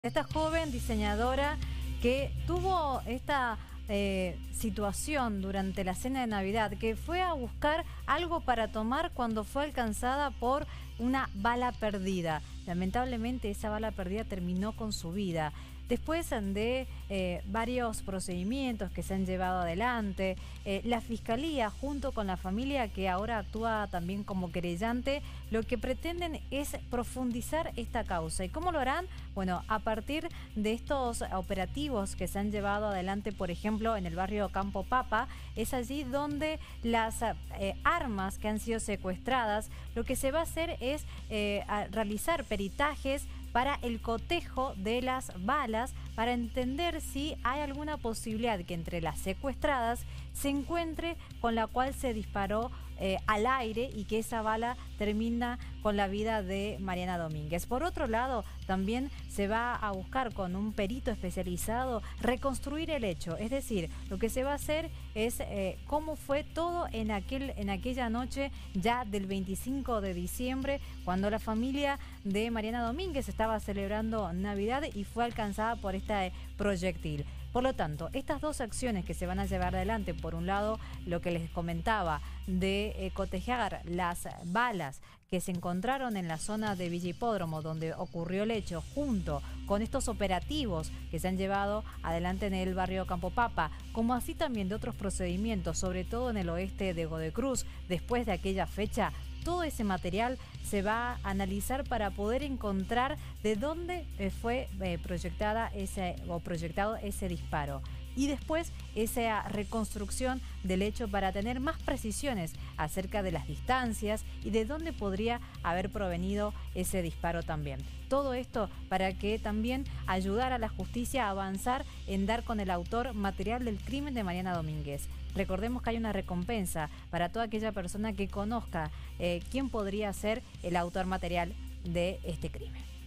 Esta joven diseñadora que tuvo esta situación durante la cena de Navidad, que fue a buscar algo para tomar cuando fue alcanzada por una bala perdida. Lamentablemente esa bala perdida terminó con su vida. Después de varios procedimientos que se han llevado adelante, la Fiscalía junto con la familia, que ahora actúa también como querellante, lo que pretenden es profundizar esta causa. ¿Y cómo lo harán? Bueno, a partir de estos operativos que se han llevado adelante, por ejemplo, en el barrio Campo Papa, es allí donde las armas que han sido secuestradas, lo que se va a hacer es realizar peritajes para el cotejo de las balas, para entender si hay alguna posibilidad que entre las secuestradas se encuentre con la cual se disparó al aire y que esa bala termina con la vida de Mariana Domínguez. Por otro lado, también se va a buscar con un perito especializado reconstruir el hecho, es decir, lo que se va a hacer es cómo fue todo en aquella noche ya del 25 de diciembre, cuando la familia de Mariana Domínguez estaba celebrando Navidad y fue alcanzada por este proyectil. Por lo tanto, estas dos acciones que se van a llevar adelante, por un lado, lo que les comentaba de cotejar las balas que se encontraron en la zona de Villa Hipódromo, donde ocurrió el hecho, junto con estos operativos que se han llevado adelante en el barrio Campo Papa, como así también de otros procedimientos, sobre todo en el oeste de Godecruz, después de aquella fecha. Todo ese material se va a analizar para poder encontrar de dónde fue proyectado ese disparo. Y después esa reconstrucción del hecho para tener más precisiones acerca de las distancias y de dónde podría haber provenido ese disparo también. Todo esto para que también ayudara a la justicia a avanzar en dar con el autor material del crimen de Mariana Domínguez. Recordemos que hay una recompensa para toda aquella persona que conozca quién podría ser el autor material de este crimen.